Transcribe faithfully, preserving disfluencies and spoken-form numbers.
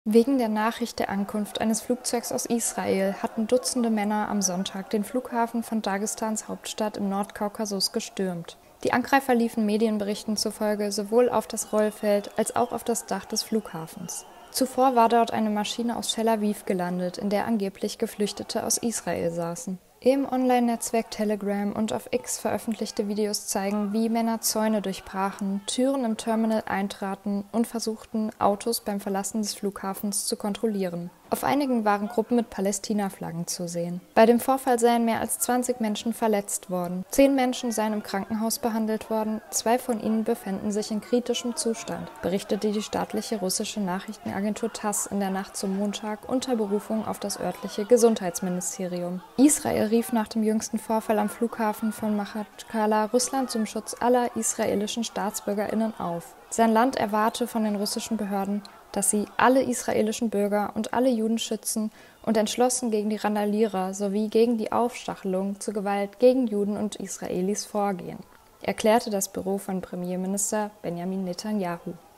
Wegen der Nachricht der Ankunft eines Flugzeugs aus Israel hatten Dutzende Männer am Sonntag den Flughafen von Dagestans Hauptstadt im Nordkaukasus gestürmt. Die Angreifer liefen Medienberichten zufolge sowohl auf das Rollfeld als auch auf das Dach des Flughafens. Zuvor war dort eine Maschine aus Tel Aviv gelandet, in der angeblich Geflüchtete aus Israel saßen. Im Online-Netzwerk Telegram und auf X veröffentlichte Videos zeigen, wie Männer Zäune durchbrachen, Türen im Terminal eintraten und versuchten, Autos beim Verlassen des Flughafens zu kontrollieren. Auf einigen waren Gruppen mit Palästina-Flaggen zu sehen. Bei dem Vorfall seien mehr als zwanzig Menschen verletzt worden. Zehn Menschen seien im Krankenhaus behandelt worden, zwei von ihnen befänden sich in kritischem Zustand, berichtete die staatliche russische Nachrichtenagentur TASS in der Nacht zum Montag unter Berufung auf das örtliche Gesundheitsministerium. Israel rief nach dem jüngsten Vorfall am Flughafen von Machatschkala Russland zum Schutz aller israelischen StaatsbürgerInnen auf. Sein Land erwarte von den russischen Behörden, dass sie alle israelischen Bürger und alle Juden schützen und entschlossen gegen die Randalierer sowie gegen die Aufstachelung zur Gewalt gegen Juden und Israelis vorgehen, erklärte das Büro von Premierminister Benjamin Netanyahu.